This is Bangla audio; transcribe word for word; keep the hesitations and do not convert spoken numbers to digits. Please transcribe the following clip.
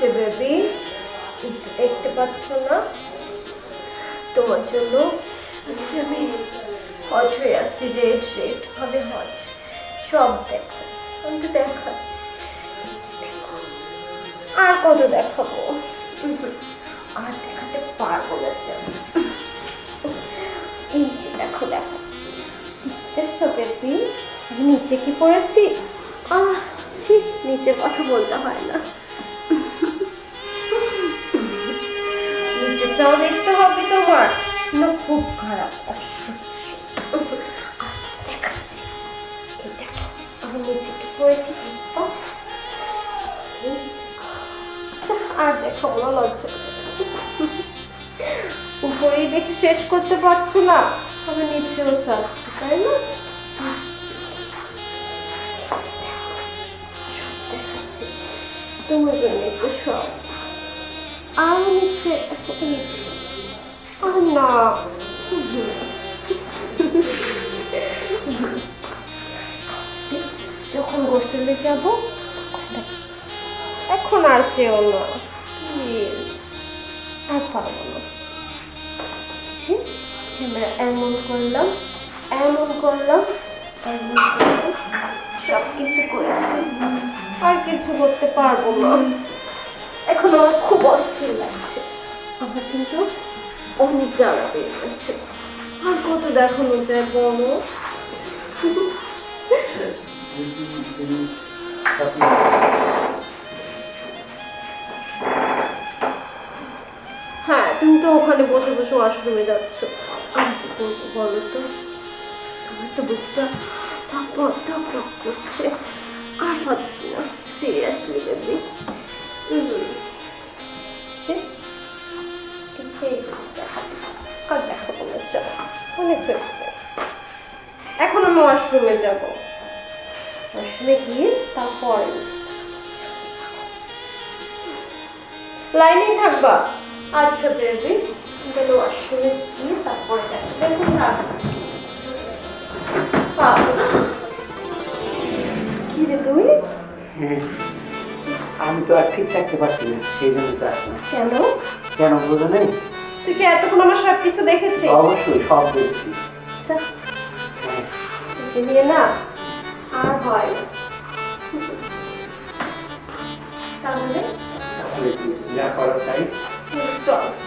যে বেবি দেখতে পাচ্ছ না তোমার জন্য আমি হট হয়ে আসছি, রেড রেড ভাবে হট। সব দেখো, আমি তো দেখাচ্ছি, আর কত দেখাবো, আর দেখাতে পারবো না। এই যে দেখো দেখাচ্ছি, দেখতেছো বেবি আমি নিচে কি পড়েছি? আহ ছি, নিচের কথা বলতে হয় না, নিচেরটাও দেখতে হবে তোমার না, খুব খারাপ অসহ্য। আচ্ছা দেখাচ্ছি, এই দেখো আমি নিচে কি পড়েছি, আর দেখাবো না, লজ্জা। উপরেই দেখে শেষ করতে পারছো না, আমি নিচেও চাচ্ছি, তাই না? তোমার জন্য একটু সব, আর নিচে আর না, যখন গোসলে যাব এখন আর চেও না প্লিজ, আর পারবো না। ক্যামেরা এমন করলাম, এমন করলাম, এমন করলাম, সব কিছু করেছি, আর কিছু করতে পারবো না। এখন আমার খুব অস্থির লাগছে, আমার কিন্তু অনেক জ্বালা পেয়ে গেছে, আর কত দেখানো যায় বলো? হ্যাঁ তুমি তো ওখানে বসে বসে ওয়াশরুমে যাচ্ছ, আমি কি করবো বলো তো? আমার তো বুকটা ধক ধক ধক ধক করছে, আর পাচ্ছি না সিরিয়াসলি বেবি। আর দেখাবো না, চলো অনেক হয়েছে। এখন আমি ওয়াশরুমে যাবো, ওয়াশরুমে গিয়ে তারপরে লাইনে থাকবা। আচ্ছা বেবি, তাহলে ওয়াশরুমে গিয়ে তারপরে দেখো। কি রে তুই? আমি তো আর ঠিক থাকতে পারছি না, সেই জন্য তো আসলাম। কেন কেন বোঝো নেই? তুই কি এতক্ষণ আমার সব কিছু দেখেছিস? অবশ্যই সব দেখছি। আচ্ছা নিয়ে না আর হয় না, তাহলে যা করার তাই চল।